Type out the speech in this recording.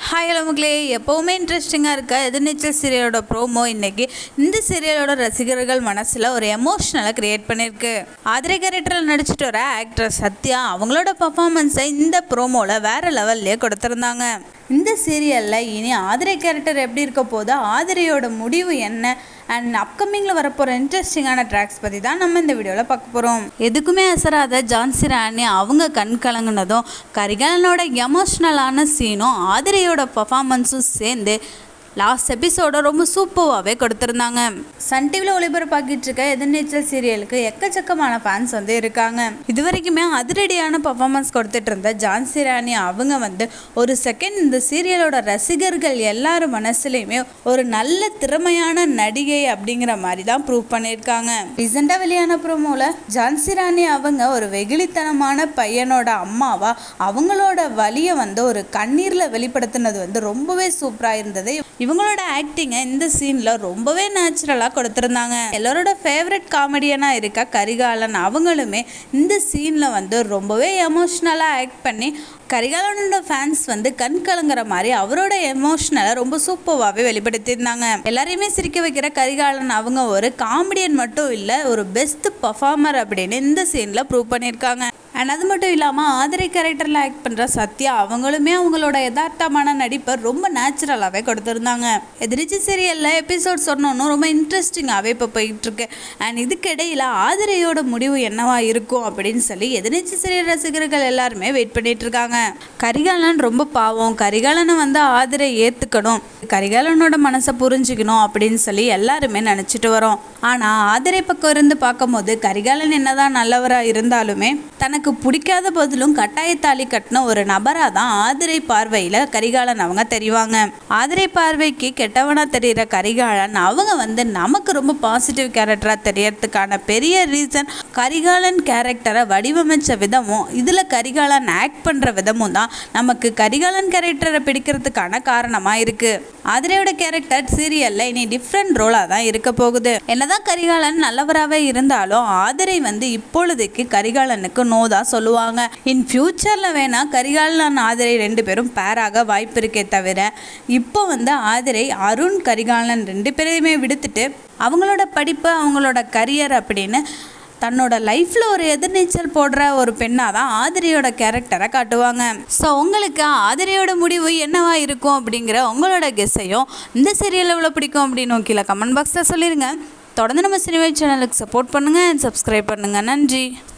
Hi hello மக்களே, எப்போவுமே இன்ட்ரெஸ்டிங்காக இருக்க எதிர்நீச்சல் சீரியலோட ப்ரோமோ இன்றைக்கி இந்த சீரியலோட ரசிகர்கள் மனசில் ஒரு எமோஷ்னலை க்ரியேட் பண்ணியிருக்கு. ஆதிரை கேரக்டரில் நடிச்சிட்டு வர ஆக்ட்ரஸ் சத்யா அவங்களோட பர்ஃபார்மன்ஸை இந்த ப்ரோமோவில் வேறு லெவல்லே கொடுத்துருந்தாங்க. இந்த சீரியலில் இனி ஆதிரை கேரக்டர் எப்படி இருக்க போதோ, ஆதிரையோட முடிவு என்ன அண்ட் அப்கமிங்கில் வரப்போகிற இன்ட்ரெஸ்டிங்கான ட்ராக்ஸ் பற்றி தான் நம்ம இந்த வீடியோவில் பார்க்க போகிறோம். எதுக்குமே அசராத ஜான்சி ராணி அவங்க கண் கலங்குனதும், கரிகாலனோட எமோஷ்னலான சீனும் ஆதிரையோட பர்ஃபார்மன்ஸும் சேர்ந்து லாஸ்ட் எபிசோட ரொம்ப சூப்பராகவே கொடுத்துருந்தாங்க. சன் டிவியில் ஒளிபரப்பாக்கிட்டு இருக்க எதிர்நீச்சல் சீரியலுக்கு எக்கச்சக்கமான ஃபேன்ஸ் இருக்காங்க. இது வரைக்குமே அதிரடியான பர்ஃபார்மன்ஸ் கொடுத்துட்டு இருந்த ஜான்சி ராணி அவங்க ஒரு செகண்ட் இந்த சீரியலோட ரசிகர்கள் எல்லாரும் மனசுலையுமே ஒரு நல்ல திறமையான நடிகை அப்படிங்கிற மாதிரி தான் ப்ரூவ் பண்ணியிருக்காங்க. ரீசெண்டாக வெளியான ப்ரோமோவில் ஜான்சி ராணி அவங்க ஒரு வெகுளித்தனமான பையனோட அம்மாவா அவங்களோட வலியை ஒரு கண்ணீரில் வெளிப்படுத்தினது ரொம்பவே சூப்பராக இருந்தது. இவங்களோட ஆக்டிங்கை இந்த சீனில் ரொம்பவே நேச்சுரலாக கொடுத்துருந்தாங்க. எல்லாரோட ஃபேவரட் காமெடியனாக இருக்க கரிகாலன் அவங்களுமே இந்த சீனில் ரொம்பவே எமோஷ்னலாக ஆக்ட் பண்ணி கரிகாலனோட ஃபேன்ஸ் கண் கலங்குற மாதிரி அவரோட எமோஷ்னலை ரொம்ப சூப்பராகவே வெளிப்படுத்தியிருந்தாங்க. எல்லாரையுமே சிரிக்க வைக்கிற கரிகாலன் அவங்க ஒரு காமெடியன் மட்டும் இல்லை, ஒரு பெஸ்ட் பர்ஃபார்மர் அப்படின்னு இந்த சீனில் ப்ரூவ் பண்ணியிருக்காங்க. அண்ட் அது மட்டும் இல்லாமல் ஆதிரை கேரக்டரில் ஆக்ட் பண்ணுற சத்யா அவங்களுமே அவங்களோட யதார்த்தமான நடிப்பை ரொம்ப நேச்சுரலாகவே கொடுத்துருந்தாங்க. எதிர்நீச்சல் சீரியலில் எபிசோட் சொன்னோன்னு ரொம்ப இன்ட்ரெஸ்டிங்காகவே இப்போ போயிட்டுருக்கு. அண்ட் இதுக்கிடையில் ஆதிரையோட முடிவு என்னவா இருக்கும் அப்படின்னு சொல்லி எதிர்நீச்சல் சீரியல் ரசிகர்கள் எல்லாருமே வெயிட் பண்ணிட்டு இருக்காங்க. கரிகாலன் ரொம்ப பாவம், கரிகாலனை ஆதிரை ஏற்றுக்கணும், கரிகாலனோட மனசை புரிஞ்சுக்கணும் அப்படின்னு சொல்லி எல்லாருமே நினச்சிட்டு வரோம். ஆனால் ஆதிரை பக்கம் இருந்து பார்க்கும்போது கரிகாலன் என்னதான் நல்லவராக இருந்தாலுமே தனக்கு பிடிக்காத போதிலும் கட்டாயத்தாலி கட்டின ஒரு நபராக தான் ஆதிரை பார்வையில் கரிகாலன் அவங்க தெரிவாங்க. ஆதிரை பார்வைக்கு கெட்டவனாக தெரிகிற கரிகாலன் அவங்க நமக்கு ரொம்ப பாசிட்டிவ் கேரக்டராக தெரியறதுக்கான பெரிய ரீசன் கரிகாலன் கேரக்டரை வடிவமைச்ச விதமும் இதில் கரிகாலன் ஆக்ட் பண்ணுற விதமும் தான் நமக்கு கரிகாலன் கேரக்டரை பிடிக்கிறதுக்கான காரணமாக இருக்குது. ஆதிரையோட கேரக்டர் சீரியலில் இனி டிஃப்ரெண்ட் ரோலாக தான் இருக்க போகுது. என்னதான் கரிகாலன் நல்லவராகவே இருந்தாலும் ஆதிரை இப்பொழுதுக்கு கரிகாலனுக்கு நோ தான் சொல்லுவாங்க. இன் ஃபியூச்சரில் வேணா கரிகாலன் ஆதிரை ரெண்டு பேரும் பேராக வாய்ப்பு இருக்கே தவிர இப்போ ஆதிரை அருண் கரிகாலன் ரெண்டு பேரையுமே விடுத்துட்டு அவங்களோட படிப்பு அவங்களோட கரியர் அப்படின்னு தன்னோட லைஃப்பில் ஒரு எதிர்நீச்சல் போடுற ஒரு பெண்ணாக தான் ஆதிரையோட கேரக்டரை காட்டுவாங்க. ஸோ உங்களுக்கு ஆதிரையோட முடிவு என்னவா இருக்கும் அப்படிங்கிற உங்களோட கெஸ்ஸையும் இந்த சீரியல் எவ்வளோ பிடிக்கும் அப்படின்னு கீழே கமெண்ட் பாக்ஸில் சொல்லிடுங்க. தொடர்ந்து நம்ம சினிவைட் சேனலுக்கு சப்போர்ட் பண்ணுங்கள் அண்ட் சப்ஸ்கிரைப் பண்ணுங்கள். நன்றி.